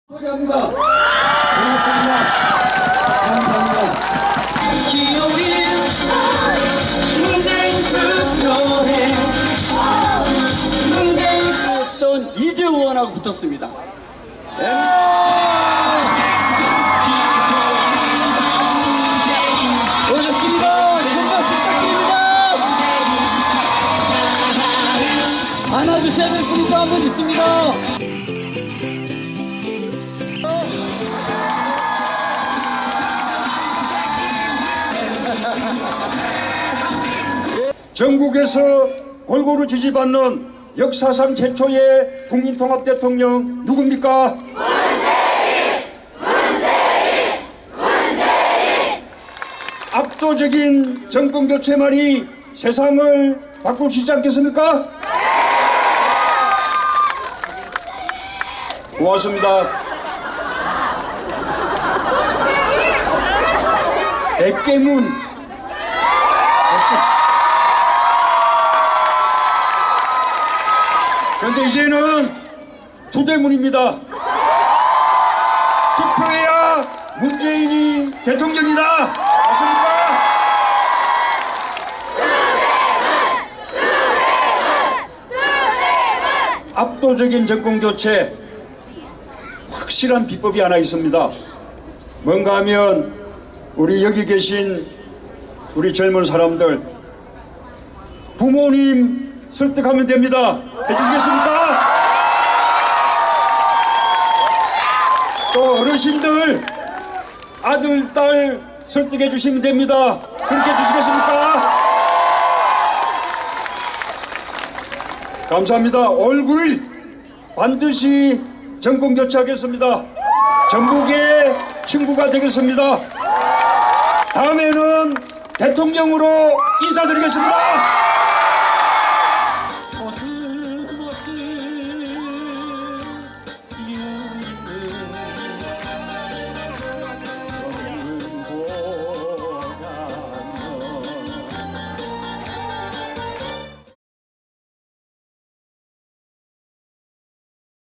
소개합니다. 고맙습니다. 감사합니다. 문재인 썼던 이재호 의원하고 붙었습니다. 오셨습니다. 손박수 부탁드립니다. 안아주셔야 될 분이 또 한 분 있습니다. 전국에서 골고루 지지받는 역사상 최초의 국민통합 대통령 누굽니까? 문재인! 압도적인 정권교체만이 세상을 바꿀 수 있지 않겠습니까? 고맙습니다. 대깨문 그런데 이제는 투대문입니다. 투표해야 문재인이 대통령이다. 맞습니까? 압도적인 정권교체, 확실한 비법이 하나 있습니다. 뭔가 하면 우리 여기 계신 우리 젊은 사람들, 부모님 설득하면 됩니다. 해주시겠습니까? 또 어르신들, 아들, 딸 설득해 주시면 됩니다. 그렇게 해주시겠습니까? 감사합니다. 올 9일 반드시 정권교체하겠습니다. 전국의 친구가 되겠습니다. 다음에는 대통령으로 인사드리겠습니다.